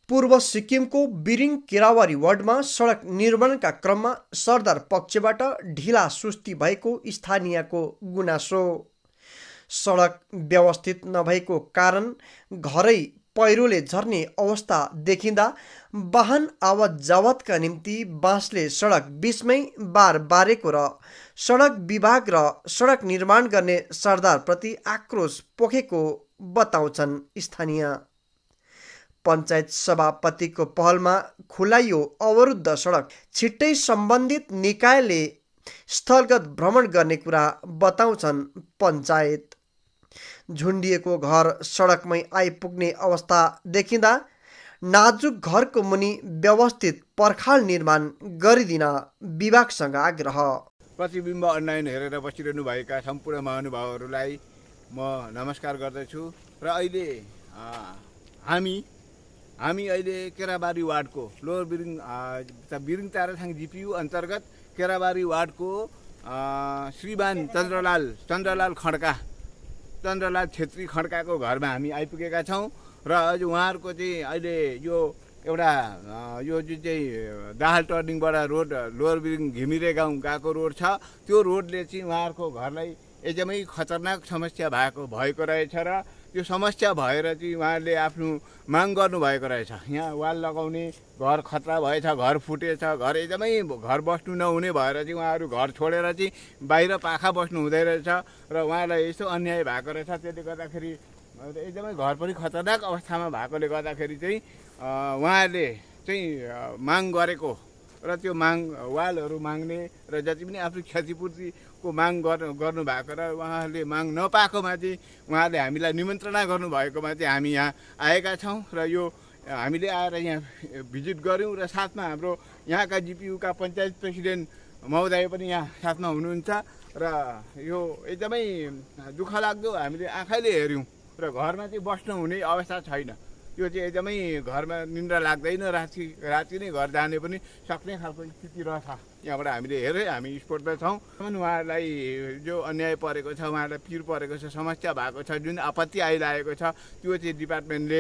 पूर्व सिक्किमको बिरिङ केरावारी वार्डमा सडक निर्माणका क्रममा सरदार पक्षबाट ढिला सुस्ती भएको स्थानीयको गुनासो। सडक व्यवस्थित नभएको कारण घरै पहिरोले झर्ने अवस्था देखिँदा वाहन आवत जावतका निम्ति बाँसले सडक बीचमै बार बारेको र सडक विभाग र सडक निर्माण गर्ने सरदारप्रति आक्रोश पोखेको बताउँछन् स्थानीय। पञ्चायत सभापतिको पहलमा खुलाइयो अवरुद्ध सडक, छिट्टै सम्बन्धित निकायले स्थलगत भ्रमण गर्ने कुरा बताउँछन् पञ्चायत। झुन्डिएको घर सडकमै आइपुग्ने अवस्था देखिँदा नाजुक घरको मुनि व्यवस्थित पर्खाल निर्माण गरिदिन विभागसँग आग्रह। प्रतिबिम्ब अनलाइन हेरेर बसिरहनु भएका सम्पूर्ण महानुभावहरूलाई म नमस्कार गर्दछु। र अहिले हामी अहिले केराबारी वार्डको लोवर बिरिङ ताराथाङ जिपियु अन्तर्गत केराबारी वार्डको श्रीमान चन्द्रलाल छेत्री खड्काको घरमा हामी आइपुगेका छौँ। र अझ उहाँहरूको चाहिँ अहिले यो एउटा यो जुन चाहिँ दाहाल टर्निङबाट रोड लोवर बिरिङ घिमिरे गाउँ गएको रोड छ, त्यो रोडले चाहिँ उहाँहरूको घरलाई एकदमै खतरनाक समस्या भएको रहेछ। र त्यो समस्या भएर चाहिँ उहाँले आफ्नो माग गर्नुभएको रहेछ। यहाँ वाल लगाउने, घर खतरा भएछ, घर फुटेछ, घर एकदमै घर बस्नु नहुने भएर चाहिँ उहाँहरू घर छोडेर चाहिँ बाहिर पाखा बस्नु हुँदै रहेछ। र उहाँलाई यस्तो अन्याय भएको रहेछ। त्यसले गर्दाखेरि एकदमै घर पनि खतरनाक अवस्थामा भएकोले गर्दाखेरि चाहिँ उहाँले चाहिँ माग गरेको र त्यो माग वालहरू माग्ने र जति पनि आफ्नो क्षतिपूर्तिको माग गर्नु भएको र उहाँहरूले माग नपाएकोमा चाहिँ उहाँहरूले हामीलाई निमन्त्रणा गर्नुभएकोमा चाहिँ हामी यहाँ आएका छौँ। र यो हामीले आएर यहाँ भिजिट गऱ्यौँ र साथमा हाम्रो यहाँका जिपियुका पञ्चायत प्रेसिडेन्ट महोदय पनि यहाँ साथमा हुनुहुन्छ। र यो एकदमै दुःख लाग्दो हामीले आँखाले हेऱ्यौँ र घरमा चाहिँ बस्नु हुने अवस्था छैन। यो चाहिँ एकदमै घरमा निन्द्रा लाग्दैन, राति नै घर जाने पनि सक्ने खालको स्थिति रहेछ। यहाँबाट हामीले हेरेँ, हामी स्पोर्टमा छौँ। उहाँहरूलाई जो अन्याय परेको छ, उहाँहरूलाई पिर परेको छ, समस्या भएको छ, जुन आपत्ति आइरहेको छ, त्यो चाहिँ डिपार्टमेन्टले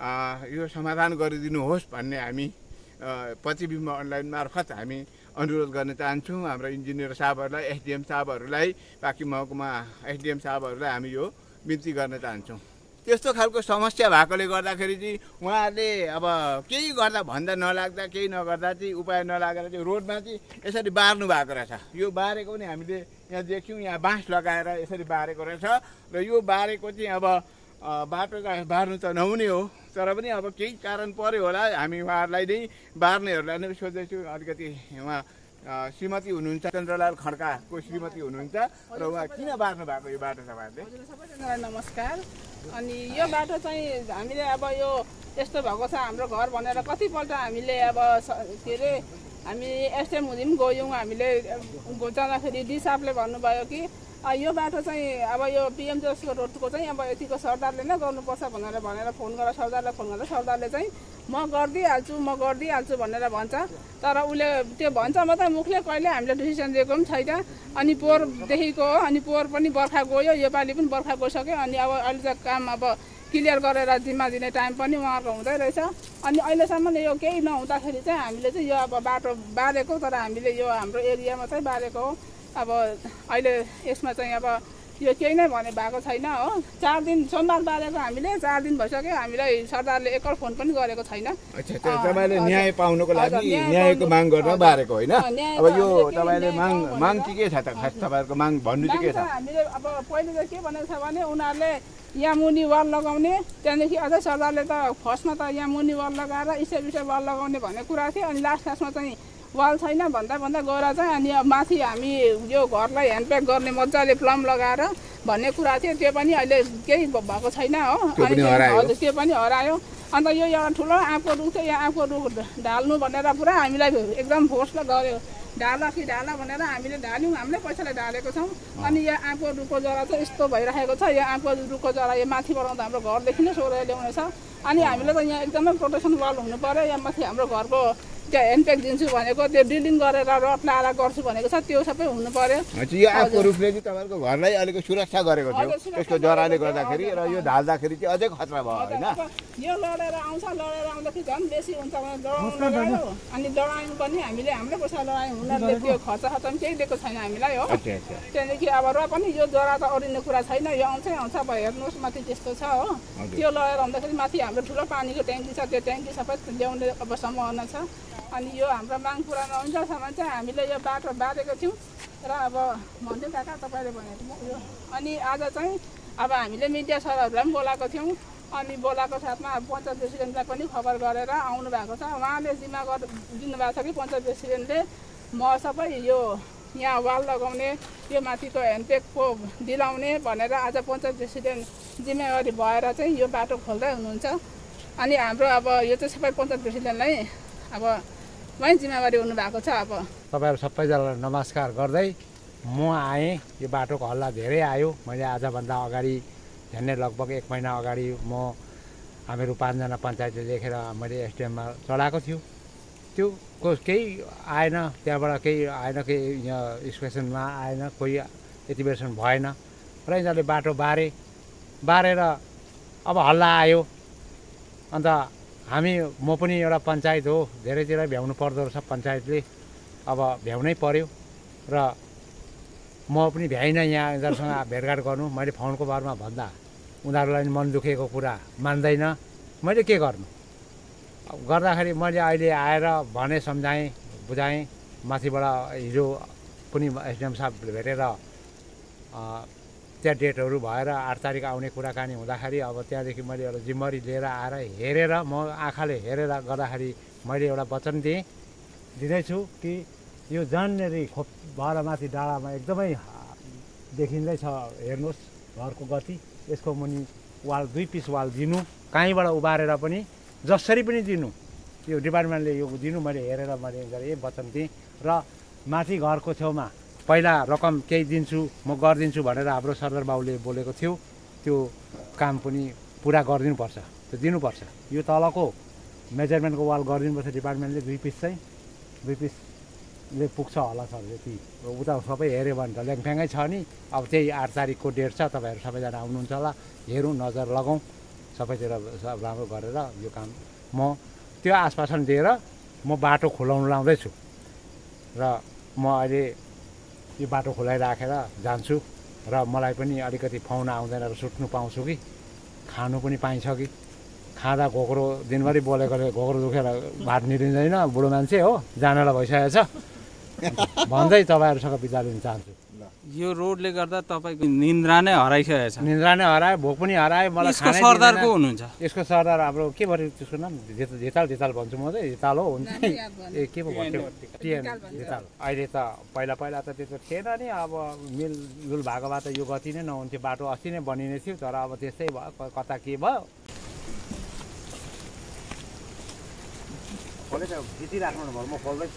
यो समाधान गरिदिनुहोस् भन्ने हामी प्रतिबिम्ब अनलाइन मार्फत हामी अनुरोध गर्न चाहन्छौँ। हाम्रो इन्जिनियर साहबहरूलाई, एसडिएम साहबहरूलाई, बाँकी महकुमा एसडिएम साहबहरूलाई हामी यो बिन्ती गर्न चाहन्छौँ। त्यस्तो खालको समस्या भएकोले गर्दाखेरि चाहिँ उहाँहरूले अब केही गर्दा भन्दा नलाग्दा, केही नगर्दा चाहिँ उपाय नलागेर चाहिँ रोडमा चाहिँ यसरी बार्नु भएको रहेछ। यो बारेको पनि हामीले यहाँ देख्यौँ, यहाँ बाँस लगाएर यसरी बारेको रहेछ। र यो बारेको चाहिँ अब बाटो बार्नु त नहुने हो, तर पनि अब केही कारण पर्यो होला। हामी उहाँहरूलाई नै बार्नेहरूलाई नै सोध्दैछु। अलिकति उहाँ श्रीमती हुनुहुन्छ, चन्द्रलाल खड्काको श्रीमती हुनुहुन्छ, र उहाँ किन बार्नु भएको यो बाटो तपाईँहरूले? सबैजनालाई नमस्कार। अनि यो बाटो चाहिँ हामीले अब यो यस्तो भएको छ हाम्रो घर भनेर कतिपल्ट हामीले अब के अरे हामी एसटिएम हुँदै पनि गयौँ। हामीले जाँदाखेरि डी साहबले भन्नुभयो कि यो बाटो चाहिँ अब यो पिएम जोसको रोडको चाहिँ अब यतिको सरदारले नै गर्नुपर्छ भनेर फोन गरेर सरदारलाई फोन गर्दा सरदारले चाहिँ म गरिदिइहाल्छु भनेर भन्छ। तर उसले त्यो भन्छ मात्रै मुखले, कहिले हामीले डिसिसन दिएको पनि छैन। अनि पोहोरदेखिको हो, अनि पोहोर पनि बर्खा गयो, योपालि पनि बर्खा गइसक्यो। अनि अब अहिले त काम अब क्लियर गरेर जिम्मा दिने टाइम पनि उहाँहरूको हुँदै रहेछ। अनि अहिलेसम्म यो केही नहुँदाखेरि चाहिँ हामीले चाहिँ यो अब बाटो बारेको, तर हामीले यो हाम्रो एरियामा चाहिँ बारेको हो। अब अहिले यसमा चाहिँ अब यो केही नै भएको छैन हो। 4 दिन सोमबार बारेको हामीले 4 दिन भइसक्यो। हामीलाई सरदारले एकल फोन पनि गरेको छैन। अच्छा, तपाईँले न्याय पाउनको लागि न्यायको माग गर्न बारेको होइन? अब यो तपाईँले माग के छ त? खास तपाईँहरूको माग भन्नु चाहिँ के छ? हामीले अब पहिले चाहिँ के भनेको छ भने उनीहरूले यहाँ मुनि वाल लगाउने, त्यहाँदेखि अझै सरदारले त फर्स्टमा त यहाँ मुनि वाल लगाएर इसे वाल लगाउने भन्ने कुरा थियो। अनि लास्टमा चाहिँ वाल छैन भन्दा गएर चाहिँ अनि माथि हामी यो घरलाई ह्यान्डप्याक गर्ने मजाले प्लम लगाएर भन्ने कुरा थियो। त्यो पनि अहिले केही भएको छैन हो। अनि हजुर त्यो पनि हरायो। अन्त यो एउटा ठुलो आँपको रुख थियो, यहाँ आँपको रुख ढाल्नु भनेर पुरा हामीलाई एकदम फोर्सले गऱ्यो। ढाला भनेर हामीले ढाल्यौँ, हामीले पैसाले ढालेको छौँ। अनि यहाँ आँपको रुखको जरा चाहिँ यस्तो भइरहेको छ। यो आँपको रुखको जरा यो माथि बढाउँदा हाम्रो घरदेखि नै सोरेर ल्याउने छ। अनि हामीले त यहाँ एकदमै प्रोटेक्सन वाल हुनु पर्यो। यहाँ माथि हाम्रो घरको त्यो ह्यान्डप्याक दिन्छु भनेको त्यो ड्रिलिङ गरेर रड लाएर गर्छु भनेको छ, त्यो सबै हुनु पर्यो। यो आगको रुखले चाहिँ तपाईँहरूको घरलाई अलिक सुरक्षा गरेको थियो यसको जराले गर्दाखेरि, र यो ढाल्दाखेरि चाहिँ अझै खतरा भयो होइन? यो लडेर आउँदाखेरि झन् बेसी हुन्छ भने डराउनु गयो, अनि डरायौँ पनि हामीले हाम्रो पैसा लडायौँ, उनीहरूले त्यो खर्च पनि केही दिएको छैन हामीलाई हो। त्यहाँदेखि अब र पनि यो जरा त अडिने कुरा छैन, यो आउँछ अब हेर्नुहोस् माथि त्यस्तो छ हो। त्यो लगेर आउँदाखेरि माथि हाम्रो ठुलो पानीको ट्याङ्की छ, त्यो ट्याङ्की सबै ल्याउने अब सम्भावना छ। अनि यो हाम्रो माग पुरा नहुन्जेलसम्म चाहिँ हामीले यो बाटो बाँधेको थियौँ र अब भन्थ्यो काका तपाईँले भनेको यो। अनि आज चाहिँ अब हामीले मिडिया सरहरूलाई पनि बोलाएको थियौँ, अनि बोलाएको साथमा पञ्चायत प्रेसिडेन्टलाई पनि खबर गरेर आउनु भएको छ। उहाँले जिम्मा दिनुभएको छ कि पञ्चायत प्रेसिडेन्टले म सबै यो यहाँ वाल लगाउने, यो माथिको ह्यान्डप्याकको दिलाउने भनेर आज पञ्चायत प्रेसिडेन्ट जिम्मेवारी भएर चाहिँ यो बाटो खोल्दै हुनुहुन्छ। अनि हाम्रो अब यो चाहिँ सबै पञ्चायत प्रेसिडेन्टलाई अब उहाँ जिम्मेवारी हुनुभएको छ। अब तपाईँहरू सबैजनालाई नमस्कार गर्दै म आएँ। यो बाटोको हल्ला धेरै आयो। मैले आजभन्दा अगाडि झन्डै लगभग 1 महिना अगाडि हामीहरू 5 जना पञ्चायतले लेखेर मैले एसडिएममा चढाएको थियो। त्यो केही आएन, त्यहाँबाट केही आएन, केही यहाँ एक्सप्रेसनमा आएन, कोही एक्टिभेसन भएन र यिनीहरूले बाटो बारेर अब हल्ला आयो। अन्त म पनि एउटा पञ्चायत हो, धेरैतिर भ्याउनु पर्दो रहेछ पञ्चायतले, अब भ्याउनै पर्यो र म पनि भ्याइनँ यहाँ यिनीहरूसँग भेटघाट गर्नु। मैले फोनको बारेमा भन्दा उनीहरूलाई मन दुखेको कुरा मान्दैन, मैले के गर्नु गर्दाखेरि मैले अहिले आएर भने सम्झाएँ बुझाएँ। माथिबाट हिजो पनि एसडिएम साहब भेटेर त्यहाँ डेटहरू भएर 8 तारिक आउने कुराकानी हुँदाखेरि अब त्यहाँदेखि मैले एउटा जिम्मेवारी लिएर आएर हेरेर म आँखाले हेरेर गर्दाखेरि मैले एउटा वचन दिँदैछु कि यो जहाँनेरि खोप भएर माथि डाँडामा एकदमै देखिँदैछ, हेर्नुहोस् घरको गति, यसको मुनि वाल 2 पिस वाल दिनु, कहीँबाट उभारेर पनि जसरी पनि दिनु, यो डिपार्टमेन्टले यो दिनु। मैले हेरेर मैले गरेँ वचन दिएँ र माथि घरको छेउमा पहिला रकम केही दिन्छु म गरिदिन्छु भनेर हाम्रो सरदार बाबुले बोलेको थियो, त्यो काम पनि पुरा गरिदिनुपर्छ, त्यो दिनुपर्छ। यो तलको मेजरमेन्टको वाल गरिदिनुपर्छ डिपार्टमेन्टले, 2 पिस चाहिँ 2 पिसले पुग्छ होला सर यति। उता सबै हेऱ्यो भने त ल्याङफ्याङै छ नि। अब त्यही 8 तारिकको डेट छ, तपाईँहरू सबैजना आउनुहुन्छ होला, हेरौँ नजर लगाउँ सबैतिर राम्रो गरेर यो काम। म त्यो आश्वासन दिएर म बाटो खुलाउनु लाउँदैछु र म अहिले यो बाटो खुलाइराखेर जान्छु र मलाई पनि अलिकति फाउन आउँदैन र सुत्नु पाउँछु कि खानु पनि पाइन्छ कि। खाँदा घोक्रो दिनभरि बोलेकोले घोक्रो दुखेर भात निलिँदैन, बुढो मान्छे हो, जानलाई भइसकेको छ भन्दै तपाईँहरूसँग विचार लिन चाहन्छु। यो रोडले गर्दा तपाईँको निन्द्रा नै हराइसकेको छ। निन्द्रा नै हरायो, भोक पनि हरायो। मलाई यसको सरदार को हुनुहुन्छ? यसको सरदार हाम्रो के भन्यो त्यसको नाम? धिताल भन्छु म चाहिँ, धिताल हो हुन्छ ए के पो भन्थ्यो टिएन धिताल। अहिले त पहिला त त्यस्तो थिएन नि, अब मिलजुल भएको भए त यो गति नै नहुन्थ्यो, बाटो अस्ति नै बनिने थियो, तर अब त्यस्तै भयो, कता के भयो। खिचिराख्नु भयो, म खोल्दैछु।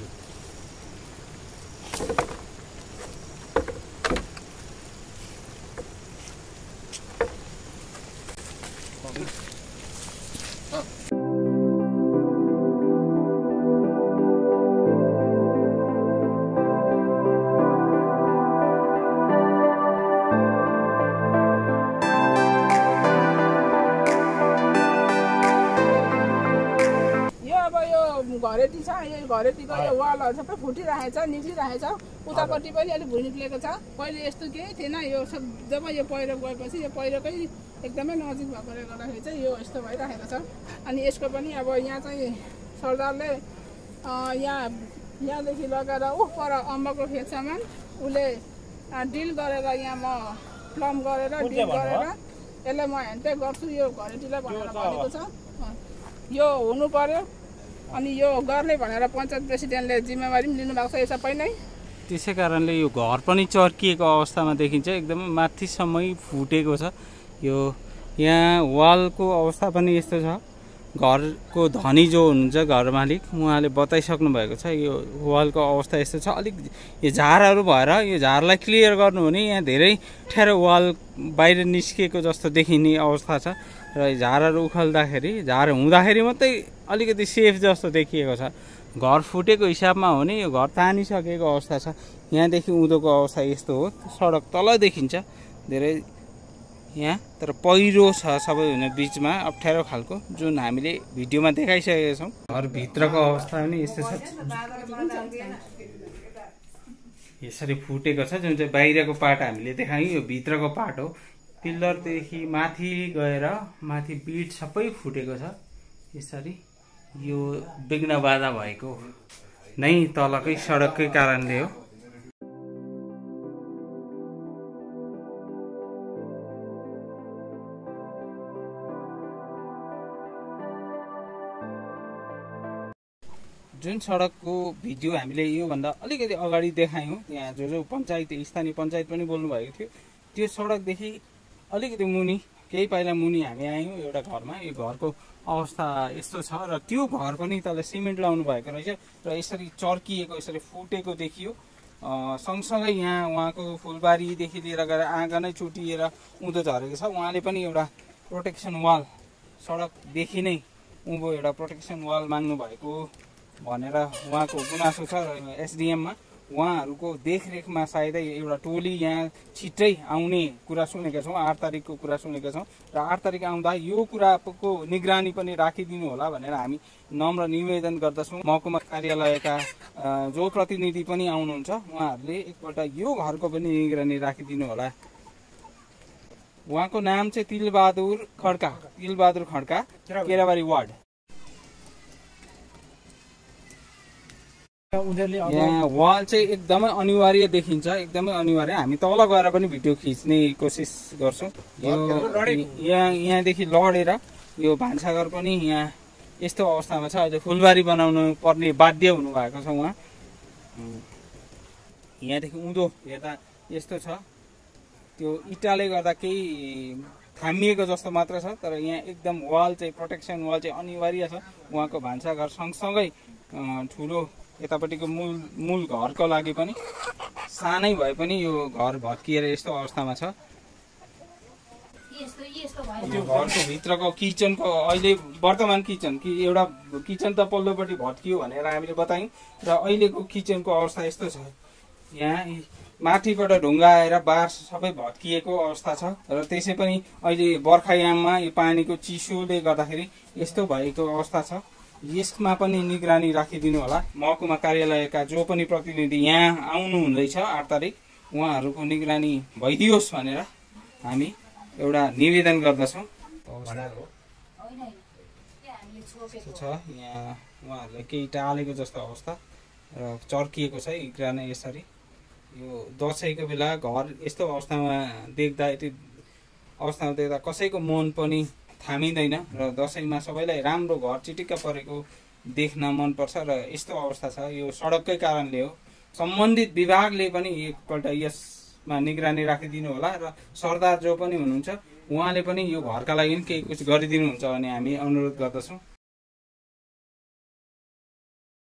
घरेटी छ, यो घरेटीको यो वालहरू सबै फुटिरहेको छ, निक्लिरहेको छ। उतापट्टि पनि अलिक भुइँ निक्लेको छ। पहिले यस्तो केही थिएन, यो सब जब यो पहिरो गएपछि यो पहिरोकै एकदमै नजिक भएकोले गर्दाखेरि चाहिँ यो यस्तो भइरहेको छ। अनि यसको पनि अब यहाँ चाहिँ सरदारले यहाँदेखि लगेर पर अम्बकको खेतसम्म उसले डिल गरेर यहाँ म प्लम गरेर डिल गरेर यसलाई म ह्यान्डप्याक गर्छु यो घरेटीलाई भनेर भनेको छ। यो हुनु पर्यो। अनि यो गर्ने भनेर पञ्चायत प्रेसिडेन्टले जिम्मेवारी पनि लिनुभएको छ यो सबै नै। त्यसै कारणले यो घर पनि चर्किएको अवस्थामा देखिन्छ, एकदमै माथिसम्मै फुटेको छ। यो यहाँ वालको अवस्था पनि यस्तो छ। घरको धनी जो हुनुहुन्छ घर मालिक उहाँले बताइसक्नु भएको छ, यो वालको अवस्था यस्तो छ। अलिक यो झारहरू भएर यो झारलाई क्लियर गर्नु हो भने यहाँ धेरै ठेर वाल बाहिर निस्किएको जस्तो देखिने अवस्था छ। र झारहरू उखाल्दाखेरि झार हुँदाखेरि मात्रै अलिकति सेफ जस्तो देखिएको छ। घर फुटेको हिसाबमा हो भने यो घर तानिसकेको अवस्था छ। यहाँदेखि उँधोको अवस्था यस्तो हो, सडक तल देखिन्छ धेरै यहाँ, तर पहिरो छ सबैभन्दा बिचमा अप्ठ्यारो खालको, जुन हामीले भिडियोमा देखाइसकेका छौँ। घरभित्रको अवस्था पनि यस्तो छ, यसरी फुटेको छ। जुन चाहिँ बाहिरको पार्ट हामीले देखायौँ यो भित्रको पार्ट हो। पिल्लरदेखि माथि गएर माथि बिट सबै फुटेको छ। यसरी यो विघ्न बाधा भएको नै तलकै सडककै कारणले हो। जुन सडकको भिडियो हामीले योभन्दा अलिकति अगाडि देखायौँ, यहाँ जो पञ्चायत स्थानीय पञ्चायत पनि बोल्नुभएको थियो, त्यो सडकदेखि अलिकति मुनि केही पाइला मुनि हामी आयौँ एउटा घरमा। यो घरको अवस्था यस्तो छ र त्यो घर पनि तल सिमेन्ट लाउनु भएको रहेछ र यसरी चर्किएको, यसरी फुटेको देखियो। सँगसँगै यहाँ उहाँको फुलबारीदेखि लिएर गएर आँगनै चुटिएर उँधो झरेको छ। उहाँले पनि एउटा प्रोटेक्सन वाल, सडकदेखि नै उँभो एउटा प्रोटेक्सन वाल माग्नु भएको भनेर उहाँको गुनासो छ। र एसडिएममा उहाँहरूको देखरेखमा सायदै एउटा टोली यहाँ छिट्टै आउने कुरा सुनेका छौँ। 8 तारिकको कुरा सुनेका छौँ र 8 तारिक आउँदा यो कुराको निगरानी पनि राखिदिनु होला भनेर हामी नम्र निवेदन गर्दछौँ। महकुमा कार्यालयका जो प्रतिनिधि पनि आउनुहुन्छ उहाँहरूले एकपल्ट यो घरको पनि निगरानी राखिदिनु होला। उहाँको नाम चाहिँ तिलबहादुर खड्का, केराबारी वार्ड। यहाँ वाल चाहिँ एकदमै अनिवार्य देखिन्छ, एकदमै अनिवार्य। हामी तल गएर पनि भिडियो खिच्ने कोसिस गर्छौँ। यहाँदेखि लडेर यो भान्साघर पनि यहाँ यस्तो अवस्थामा छ। अहिले फुलबारी बनाउनु पर्ने बाध्य हुनुभएको छ उहाँ। यहाँदेखि उँधो हेर्दा यस्तो छ, त्यो इँटाले गर्दा केही थामिएको जस्तो मात्र छ, तर यहाँ एकदम वाल चाहिँ प्रोटेक्सन वाल चाहिँ अनिवार्य छ। उहाँको भान्साघर सँगसँगै ठुलो यतापट्टिको मूल घरको लागि पनि सानै भए पनि यो घर भत्किएर यस्तो अवस्थामा छ। यो घरको भित्रको किचनको अहिले वर्तमान किचन कि एउटा किचन त पल्लोपट्टि भत्कियो भनेर हामीले बतायौँ र अहिलेको किचनको अवस्था यस्तो छ। यहाँ माथिबाट ढुङ्गा आएर बार सबै भत्किएको अवस्था छ र त्यसै पनि अहिले बर्खायाममा यो पानीको चिसोले गर्दाखेरि यस्तो भएको अवस्था छ। यसमा पनि निगरानी राखिदिनु होला। महकुमा कार्यालयका जो पनि प्रतिनिधि यहाँ आउनु हुँदैछ 8 तारिक, उहाँहरूको निगरानी भइदियोस् भनेर हामी एउटा निवेदन गर्दछौँ। छ यहाँ उहाँहरूले केही टालेको जस्तो अवस्था र चर्किएको छ इक्रान यसरी। यो दसैँको बेला घर यस्तो अवस्थामा देख्दा कसैको मन पनि थामिँदैन र दसैँमा सबैलाई राम्रो घर चिटिक्क परेको देख्न मनपर्छ र यस्तो अवस्था छ। यो सडककै कारणले हो। सम्बन्धित विभागले पनि एकपल्ट यसमा निगरानी राखिदिनु होला र सरदार जो पनि हुनुहुन्छ उहाँले पनि यो घरका लागि केही कुछ गरिदिनुहुन्छ भने हामी अनुरोध गर्दछौँ।